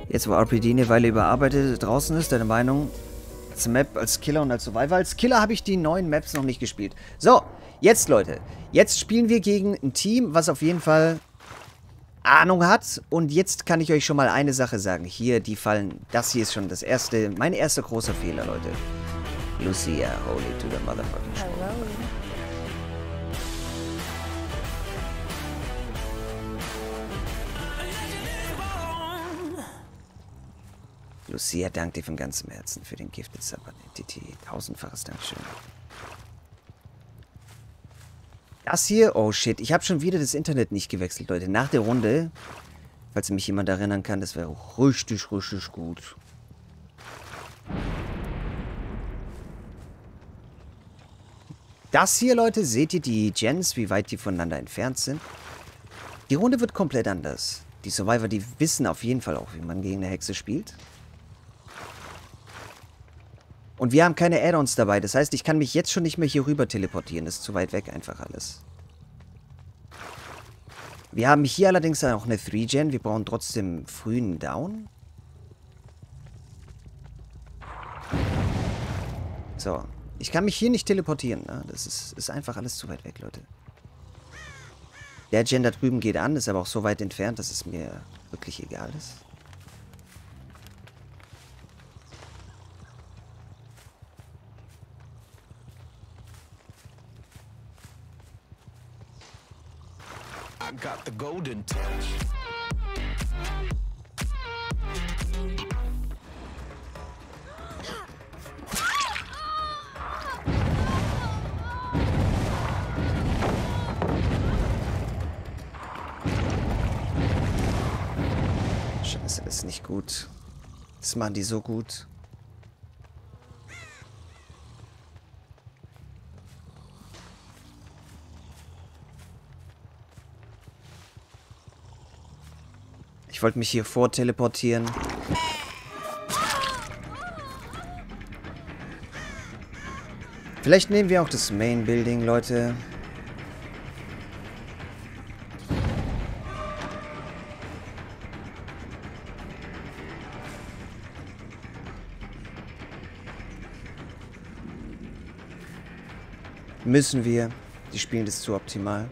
Jetzt, wo RPD eine Weile überarbeitet draußen ist, deine Meinung zur Map als Killer und als Survivor? Als Killer habe ich die neuen Maps noch nicht gespielt. So, jetzt, Leute. Jetzt spielen wir gegen ein Team, was auf jeden Fall Ahnung hat. Und jetzt kann ich euch schon mal eine Sache sagen. Hier, die fallen. Das hier ist schon das erste, mein erster großer Fehler, Leute. Lucia, holy to the motherfucking show. Lucia, danke dir von ganzem Herzen für den Gifted Sub an Entity. Tausendfaches Dankeschön. Das hier, oh shit, ich habe schon wieder das Internet nicht gewechselt, Leute. Nach der Runde, falls mich jemand erinnern kann, das wäre richtig, richtig gut. Das hier, Leute, seht ihr die Gens, wie weit die voneinander entfernt sind? Die Runde wird komplett anders. Die Survivor, die wissen auf jeden Fall auch, wie man gegen eine Hexe spielt. Und wir haben keine Add-ons dabei. Das heißt, ich kann mich jetzt schon nicht mehr hier rüber teleportieren. Das ist zu weit weg einfach alles. Wir haben hier allerdings auch eine 3-Gen. Wir brauchen trotzdem frühen Down. So. Ich kann mich hier nicht teleportieren. Ne? Das ist einfach alles zu weit weg, Leute. Der Gen da drüben geht an. Ist aber auch so weit entfernt, dass es mir wirklich egal ist. I got the golden touch. Scheiße, das ist nicht gut. Das machen die so gut. Ich wollte mich hier vorteleportieren. Vielleicht nehmen wir auch das Main Building, Leute. Müssen wir. Die spielen das zu optimal.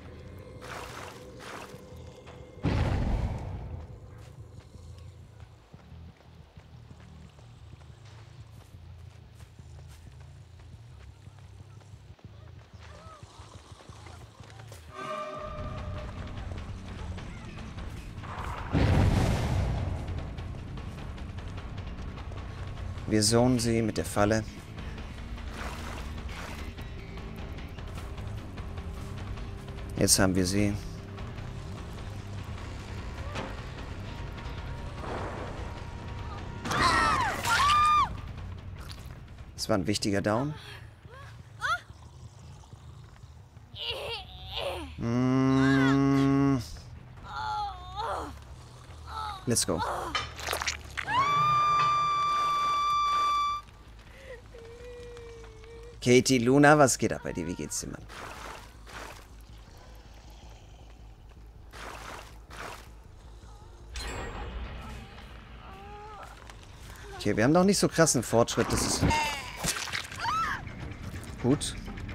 Wir zonen sie mit der Falle. Jetzt haben wir sie. Das war ein wichtiger Down. Let's go. Katie, Luna, was geht ab bei dir? Wie geht's dir, Mann? Okay, wir haben noch nicht so krassen Fortschritt. Das ist gut.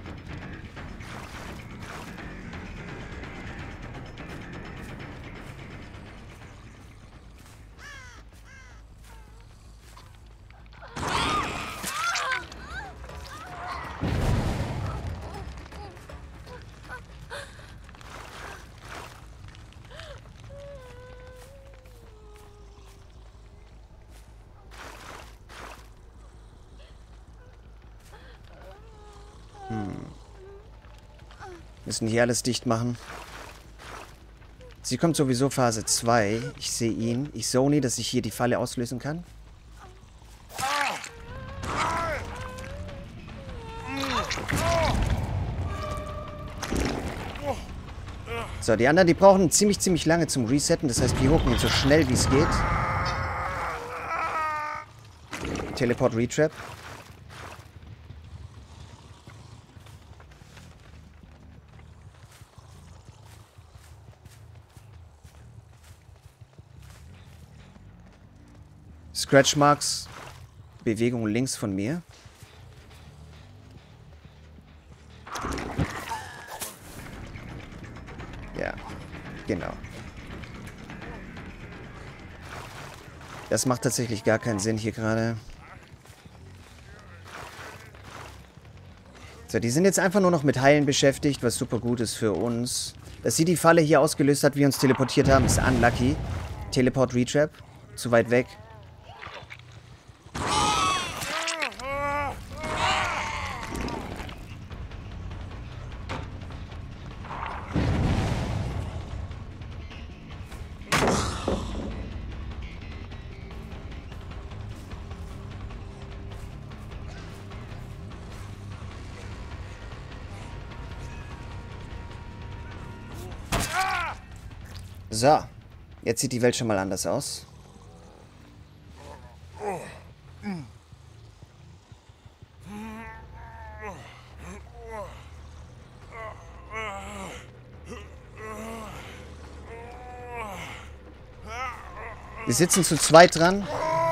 Müssen hier alles dicht machen. Sie kommt sowieso Phase 2. Ich sehe ihn. Ich zone, dass ich hier die Falle auslösen kann. So, die anderen, die brauchen ziemlich lange zum Resetten. Das heißt, wir hucken ihn so schnell wie es geht. Teleport Retrap. Scratch Marks. Bewegung links von mir. Ja, genau. Das macht tatsächlich gar keinen Sinn hier gerade. So, die sind jetzt einfach nur noch mit Heilen beschäftigt, was super gut ist für uns. Dass sie die Falle hier ausgelöst hat, wie wir uns teleportiert haben, ist unlucky. Teleport Retrap. Zu weit weg. So, jetzt sieht die Welt schon mal anders aus. Wir sitzen zu zweit dran.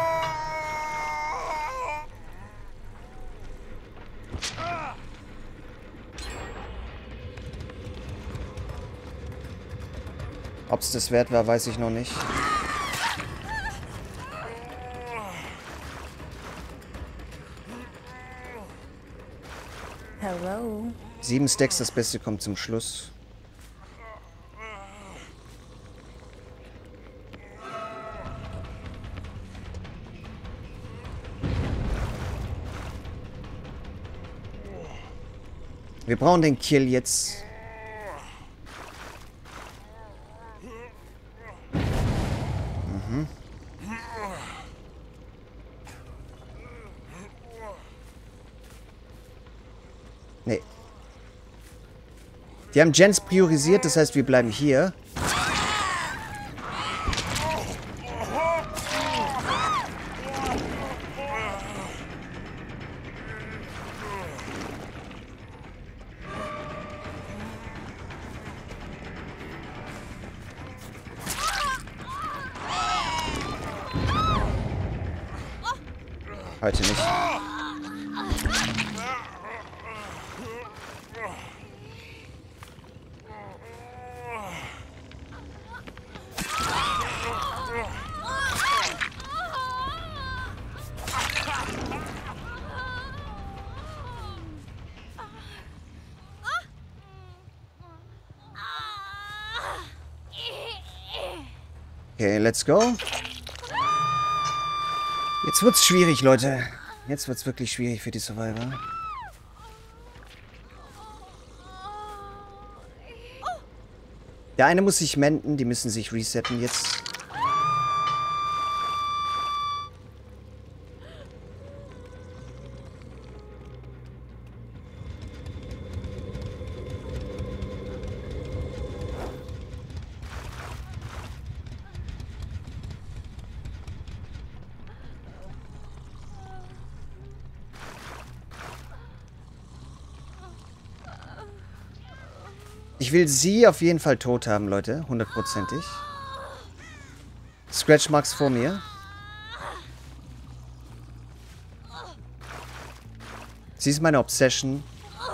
Ob es das wert war, weiß ich noch nicht. Hello. 7 Stacks, das Beste kommt zum Schluss. Wir brauchen den Kill jetzt. Nee. Die haben Gens priorisiert, das heißt, wir bleiben hier. Heute nicht. Okay, let's go. Jetzt wird's schwierig, Leute. Jetzt wird's wirklich schwierig für die Survivor. Der eine muss sich menden, die müssen sich resetten jetzt. Ich will sie auf jeden Fall tot haben, Leute. 100%ig. Scratch Marks vor mir. Sie ist meine Obsession.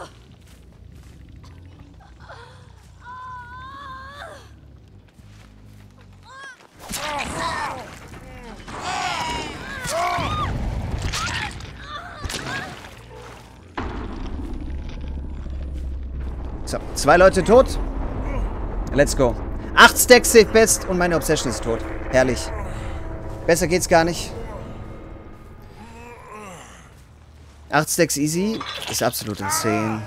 So, 2 Leute tot. Let's go. 8 Stacks safe best und meine Obsession ist tot. Herrlich. Besser geht's gar nicht. 8 Stacks easy. Ist absolut insane.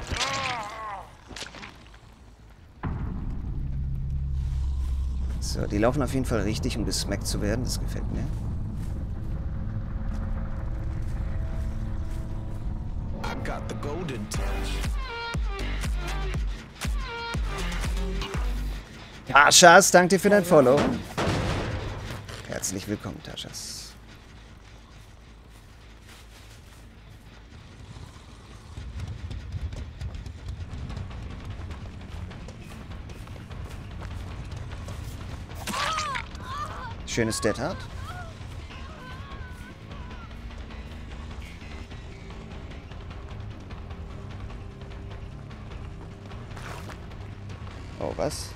So, die laufen auf jeden Fall richtig, um gesmackt zu werden. Das gefällt mir. I got the golden touch. Taschas, danke dir für dein Follow. Herzlich willkommen, Taschas. Schönes Dead Hard. Oh, was?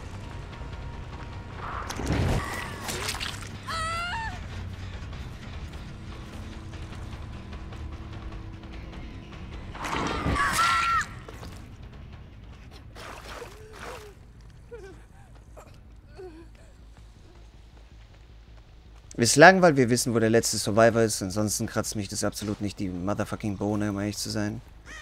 Wir schlagen, weil wir wissen, wo der letzte Survivor ist. Ansonsten kratzt mich das absolut nicht die motherfucking Bohne, um ehrlich zu sein.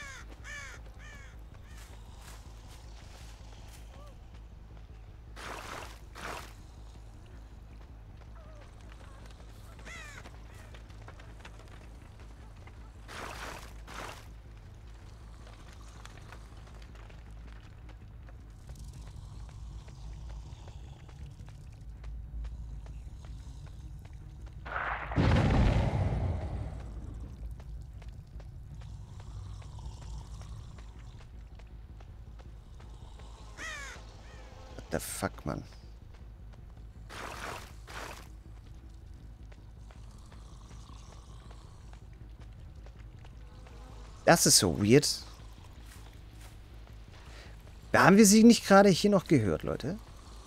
What the fuck, Mann? Das ist so weird. Haben wir sie nicht gerade hier noch gehört, Leute?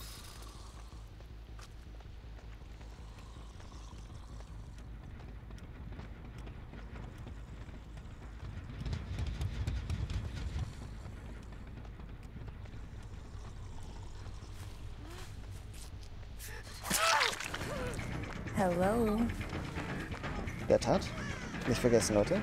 Hello. Der Tat. Nicht vergessen, Leute.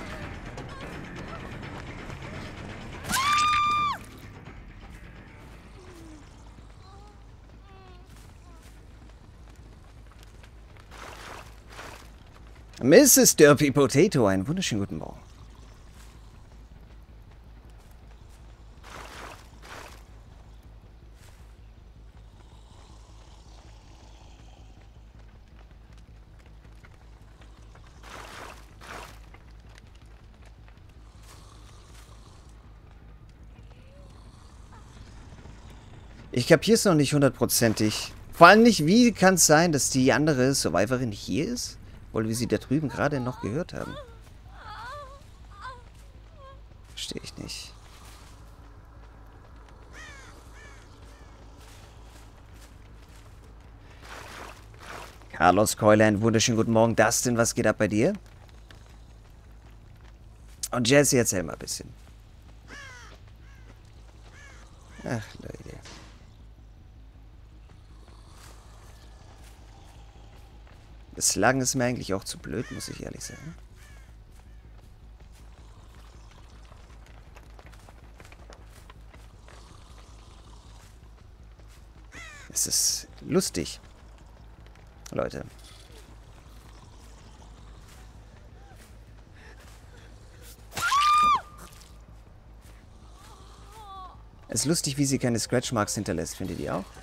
Mrs. Derpy Potato, einen wunderschönen guten Morgen. Ich kapier's noch nicht hundertprozentig. Vor allem nicht, wie kann es sein, dass die andere Survivorin hier ist? Obwohl wir sie da drüben gerade noch gehört haben. Verstehe ich nicht. Carlos Keuler, einen wunderschönen guten Morgen. Dustin, was geht ab bei dir? Und Jesse, erzähl mal ein bisschen. Ach, Leute. Das Schlagen ist mir eigentlich auch zu blöd, muss ich ehrlich sagen. Es ist lustig. Leute. Es ist lustig, wie sie keine Scratch Marks hinterlässt. Findet ihr auch?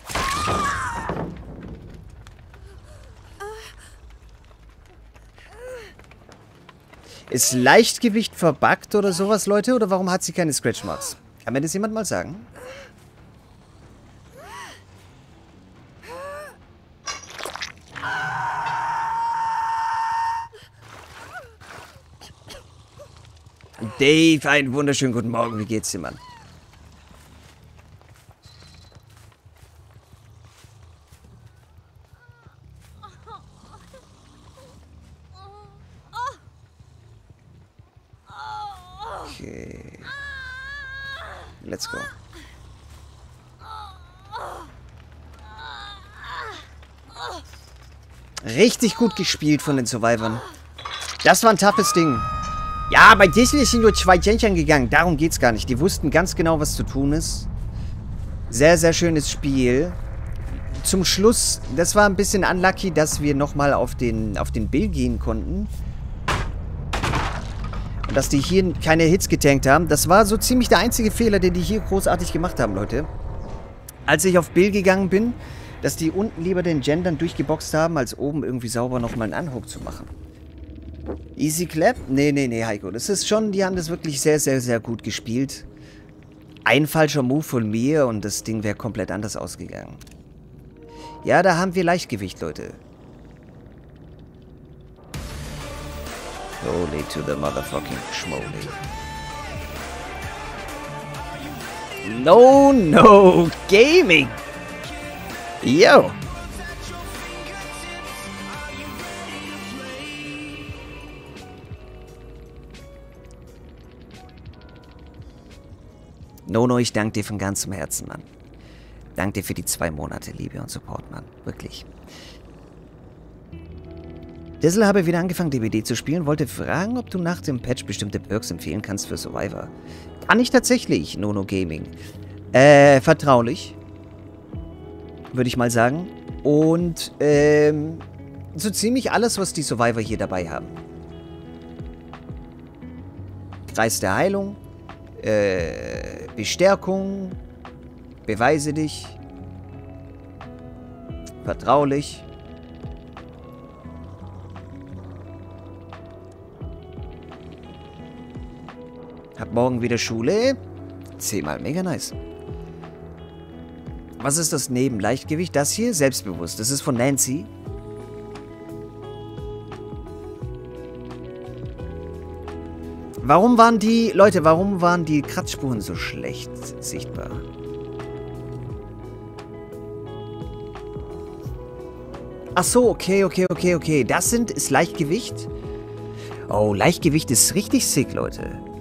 Ist Leichtgewicht verbuggt oder sowas, Leute? Oder warum hat sie keine Scratch Marks? Kann mir das jemand mal sagen? Dave, einen wunderschönen guten Morgen. Wie geht's dir, Mann? Okay. Let's go. Richtig gut gespielt von den Survivern. Das war ein toughes Ding. Ja, bei Disney sind nur 2 Jährchen gegangen. Darum geht's gar nicht. Die wussten ganz genau, was zu tun ist. Sehr, sehr schönes Spiel. Zum Schluss, das war ein bisschen unlucky, dass wir nochmal auf den Bill gehen konnten. Und dass die hier keine Hits getankt haben. Das war so ziemlich der einzige Fehler, den die hier großartig gemacht haben, Leute. Als ich auf Bill gegangen bin, dass die unten lieber den Gendern durchgeboxt haben, als oben irgendwie sauber nochmal einen Anhook zu machen. Easy Clap? Nee, Heiko. Das ist schon, die haben das wirklich sehr, sehr, sehr gut gespielt. Ein falscher Move von mir und das Ding wäre komplett anders ausgegangen. Ja, da haben wir Leichtgewicht, Leute. Holy to the motherfucking schmoly. No Gaming. Yo. Nono, ich danke dir von ganzem Herzen, Mann. Danke dir für die 2 Monate Liebe und Support, Mann. Wirklich. Dizzle habe wieder angefangen, DBD zu spielen. Wollte fragen, ob du nach dem Patch bestimmte Perks empfehlen kannst für Survivor. Kann ich tatsächlich, Nono Gaming. Vertraulich. Würde ich mal sagen. Und, so ziemlich alles, was die Survivor hier dabei haben. Kreis der Heilung. Bestärkung. Beweise dich. Vertraulich. Hab morgen wieder Schule. 10-mal mega nice. Was ist das neben Leichtgewicht? Das hier? Selbstbewusst. Das ist von Nancy. Warum waren die... Leute, warum waren die Kratzspuren so schlecht sichtbar? Ach so, okay. Das ist Leichtgewicht. Oh, Leichtgewicht ist richtig sick, Leute.